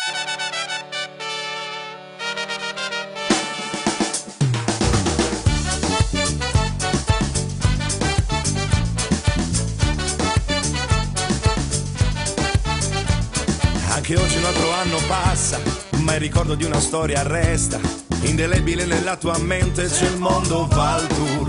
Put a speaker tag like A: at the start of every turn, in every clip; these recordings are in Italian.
A: Anche oggi un altro anno passa, ma il ricordo di una storia resta. Indelebile nella tua mente c'è il mondo Val Tour.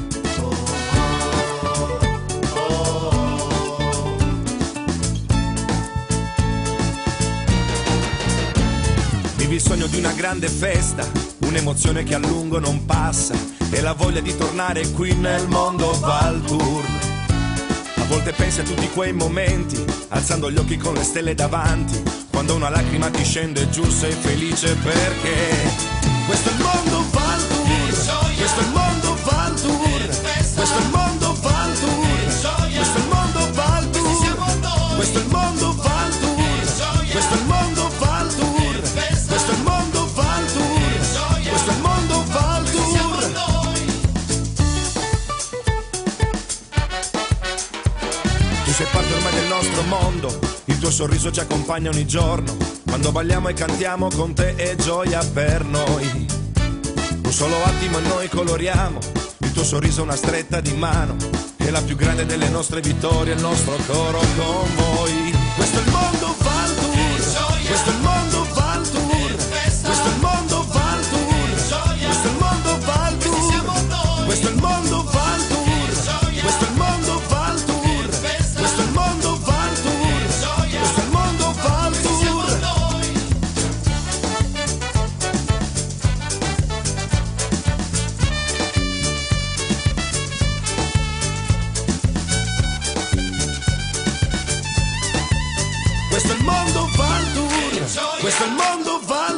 A: Vivi il sogno di una grande festa, un'emozione che a lungo non passa, e la voglia di tornare qui nel mondo Val Tour. A volte pensi a tutti quei momenti, alzando gli occhi con le stelle davanti, quando una lacrima ti scende giù sei felice perché questo è il mondo Val Tour, questo è il mondo Val Tour, questo è il mondo Val Tour, questo è il mondo Val Tour, questo è il mondo Val Tour, questo è il mondo Val Tour, questo è il mondo Val Tour, questo è il mondo Val Tour. Tu sei parte ormai del nostro mondo, il tuo sorriso ci accompagna ogni giorno, quando balliamo e cantiamo con te è gioia per noi. Un solo attimo e noi coloriamo, il tuo sorriso è una stretta di mano, è la più grande delle nostre vittorie, il nostro coro con voi. Questo è il mondo Val Tour, questo è il mondo Val Tour, questo è il mondo Val Tour, questo è il mondo Val Tour, questo è il mondo Val Tour, questo è il mondo Val Tour, questo è il mondo Val Tour, questo è il mondo Val Tour. Questo è il mondo Val Tour, questo è il mondo Val